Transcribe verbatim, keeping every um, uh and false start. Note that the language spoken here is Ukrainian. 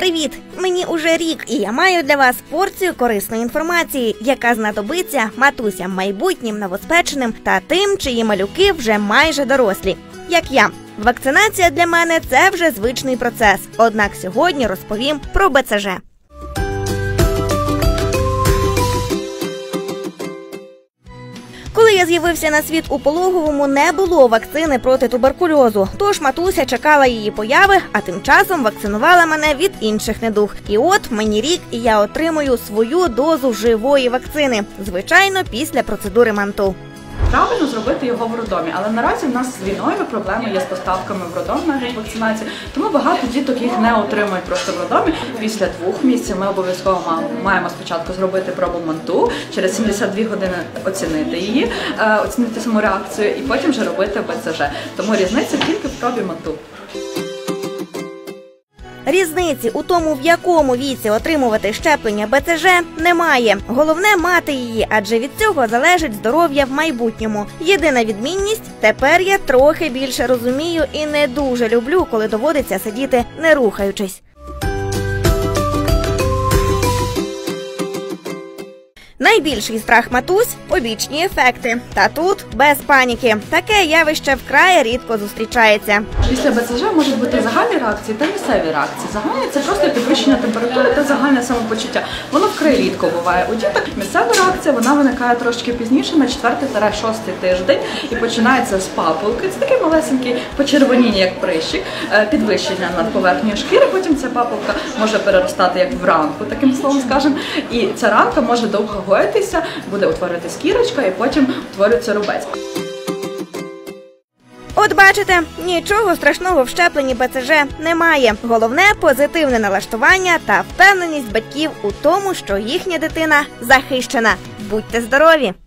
Привіт! Мені уже рік, і я маю для вас порцію корисної інформації, яка знадобиться матусям майбутнім, новоспеченим та тим, чиї малюки вже майже дорослі. Як я. Вакцинація для мене – це вже звичний процес. Однак сьогодні розповім про Б Це Же. Коли я з'явився на світ у пологовому, не було вакцини проти туберкульозу. Тож матуся чекала її появи, а тим часом вакцинувала мене від інших недуг. І от мені рік, і я отримую свою дозу живої вакцини. Звичайно, після процедури МАНТУ. Правильно зробити його в роддомі, але наразі в нас з війною проблеми є з поставками в роддом навіть вакцинації, тому багато діток їх не отримують просто в роддомі. Після двох місяців ми обов'язково маємо спочатку зробити пробу МАНТУ, через сімдесят дві години оцінити її, оцінити саму реакцію і потім вже робити Б Це Же. Тому різниця тільки в пробі МАНТУ. Різниці у тому, в якому віці отримувати щеплення Б Це Же, немає. Головне – мати її, адже від цього залежить здоров'я в майбутньому. Єдина відмінність – тепер я трохи більше розумію і не дуже люблю, коли доводиться сидіти не рухаючись. Найбільший страх матусь – побічні ефекти. Та тут без паніки. Таке явище вкрай рідко зустрічається. Після Б Це Же можуть бути загальні реакції та місцеві реакції. Загальні – це просто підвищення температури та загальне самопочуття. Воно вкрай рідко буває у діток. Місцева реакція, вона виникає трошки пізніше, на четвертий-шостий тиждень, і починається з папулки. Це таке малесеньке почервоніння, як прищик, підвищення над поверхнею шкіри. Потім ця папулка може переростати як в ранку, таким словом скажемо. І ця ранка може довго гоїтися, буде утворюватися кірочка і потім утворюється рубець. От бачите, нічого страшного в щепленні Б Це Же немає. Головне – позитивне налаштування та впевненість батьків у тому, що їхня дитина захищена. Будьте здорові!